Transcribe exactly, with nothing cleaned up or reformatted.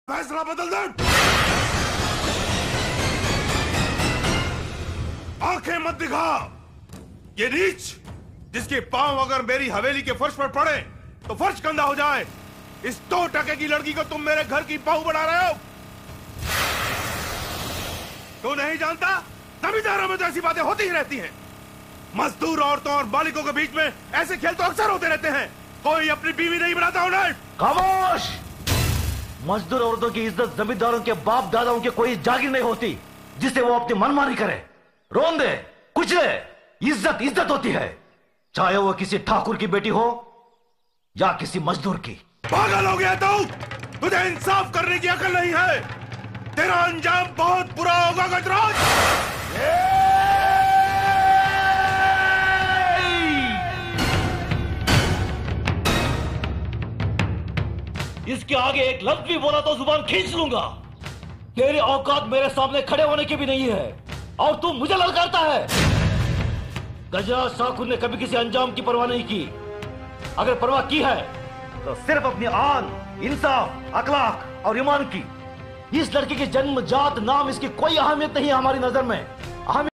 फैसला बदल दे। आंखें मत दिखा। ये नीच जिसके पांव अगर मेरी हवेली के फर्श पर पड़े तो फर्श गंदा हो जाए, इस दो टके की लड़की को तुम मेरे घर की बहू बना रहे हो। तू नहीं जानता, जमींदारों में तो ऐसी बातें होती ही रहती हैं। मजदूर औरतों और मालिकों के बीच में ऐसे खेल तो अक्सर होते रहते हैं। कोई अपनी बीवी नहीं बनाता उन्हें। खामोश। मजदूर औरतों की इज्जत जमींदारों के बाप दादाओं के कोई जागीर नहीं होती जिसे वो अपनी मनमानी करे, रोन दे, कुचले। इज्जत इज्जत होती है, चाहे वो किसी ठाकुर की बेटी हो या किसी मजदूर की। पागल हो गया तू? तुझे इंसाफ करने की अकल नहीं है। तेरा अंजाम बहुत बुरा होगा गजराज। इसके आगे एक लफ्ज भी बोला तो जुबान खींच लूंगा। तेरी औकात मेरे सामने खड़े होने की भी नहीं है और तू मुझे ललकारता है। गजराज ठाकुर ने कभी किसी अंजाम की परवाह नहीं की। अगर परवाह की है तो सिर्फ अपनी आन, इंसाफ, अखलाक और ईमान की। इस लड़की की जन्म, जात, नाम, इसकी कोई अहमियत नहीं है हमारी नजर में।